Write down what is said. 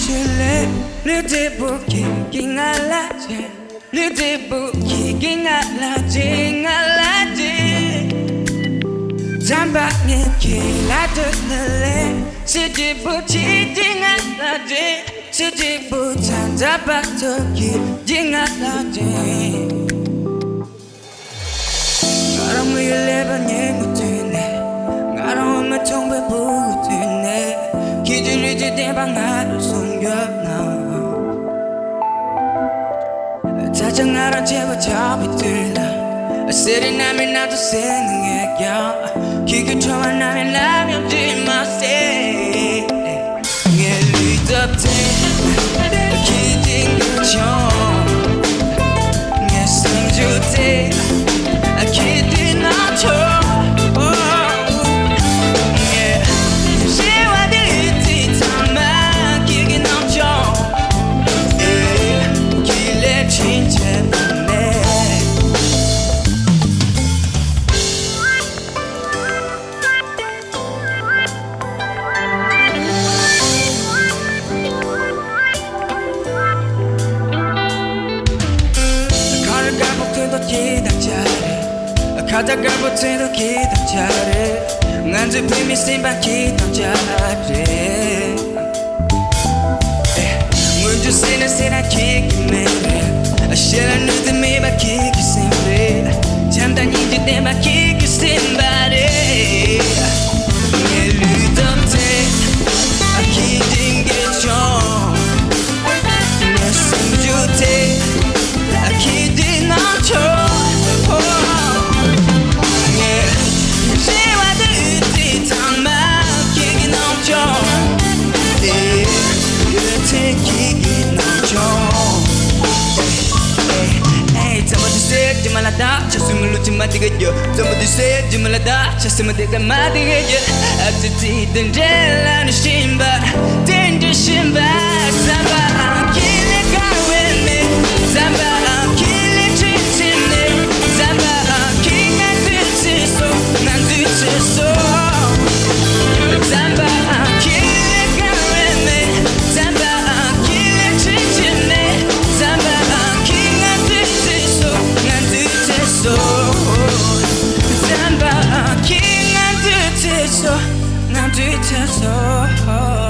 실례 느디부기 깅알라지 느디부기 깅알라지 잠박니 길라드늘래 시지부지 깅알라지 시지부 잔자박토기 깅알라지 나랑 위일레반예 못했네 나랑 엄마 통배부고됐네 기질이지 대방 나를 숨겨놔 짜증나라 제발 잡이들라 쓰리 남이 나도 생각해요 기계 좋아 남이 남겨지 마세 예 리더때 기딩 그죠 예 숨주대 기딩 나죠 가다가 못해도 기도 잘해 난지 비밀 심방 기도 잘해 문주 세는 세나 기기 매래 싫은 누드미 막히기 심래 잠단인지 내 막히기 심바래 내 리듬대 기진 게좀 내 숨주대 기진 넘쳐 말하다 쳤으면 놓지 마디겠죠 전부 세지 말하다 쳤으면 내가 마디겠죠 아직도 델라는 신발 댄저 신발 삼바 길에 가외네 삼바 길에 지치네 삼바 기가 뒤치소 난 뒤치소 삼바 길에 가외네 삼바 길에 지치네 삼바 기가 뒤치소 난 뒤치소 잠바 긴 난 뒤치소 난 뒤치소